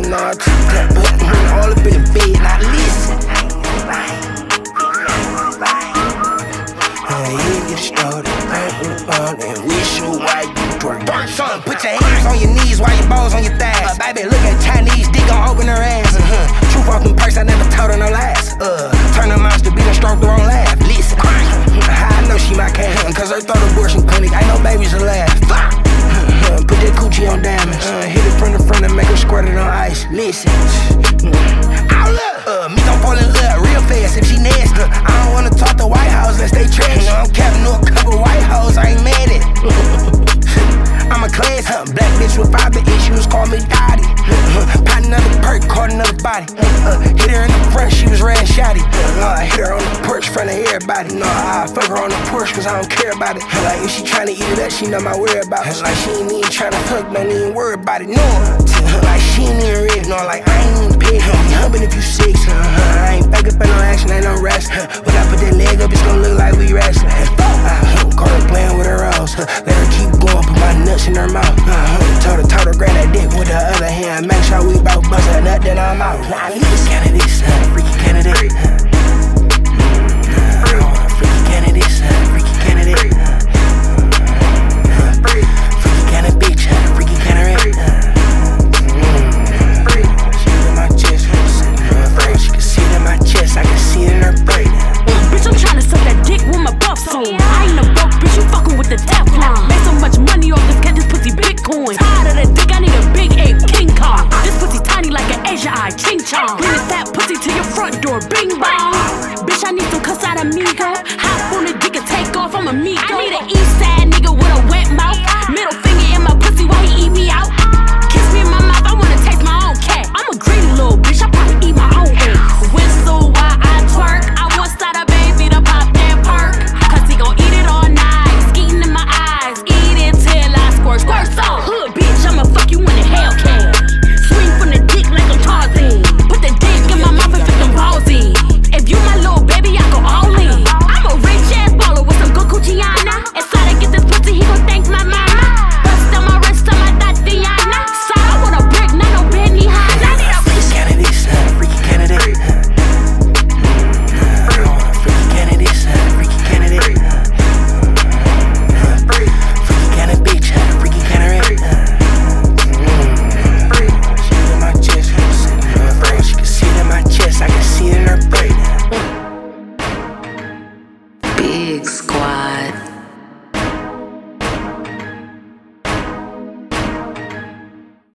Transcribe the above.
Nah, all up in the bed, now listen. Get started, and wish you white twerk. Son, put your hands on your knees while your balls on your thighs. Baby, look at Chinese, dick gon' open her ass. Truth off them perks, I never told her no lies. Turn her mouth to be the stroke, don't laugh. Listen, how I know she my cat, cause her throat abortion clinic, ain't no babies alive. Put that coochie on diamonds, hit it from the front and make her squirt it on ice. Listen, me gon' fall in love real fast if she nasty. I don't wanna talk to White House unless they trash. I'm capping to a couple white hoes, I ain't mad at. I'm a class, black bitch with fiber issues, call me Dottie. Pot another perk, caught another body. Hit her in the front, she was red shotty. Hit her on the porch, front of everybody. No, I fuck her on the porch, cause I don't care about it. Like if she tryna eat it up, she know my whereabouts. Like she ain't even tryna fuck, don't even worry about it. No, like she ain't even ready. No, like I ain't even paid. Be humping if you 6. I ain't back up in no action, ain't no wrestling. When I put that leg up, it's gon' look like we wrestling. Caught her playing with her rolls. Let her keep going, put my nuts in her mouth. Told her grab that dick with the other hand. Make sure we both bust a nut, then I'm out. Nah, this candidate, freaky candidate. Freaky candidate, freaky candidate. Freaky candidate, bitch, freaky candidate. She in my chest, she can see it in my chest, I can see it in her brain. Bitch, I'm tryna suck that dick with my buffs on. I ain't no broke bitch, you fucking with the Teflon. Made so much money off this, get this pussy Bitcoin. Tired of that dick, I need a big ape King Kong. This pussy tiny like an Asia eye, ching chong. Bring this fat pussy to your front door, bing bong. Bitch, I need some cuss out amigo. Hop on the dick and take off, I'm amigo. I need an east side nigga with a wet mouth.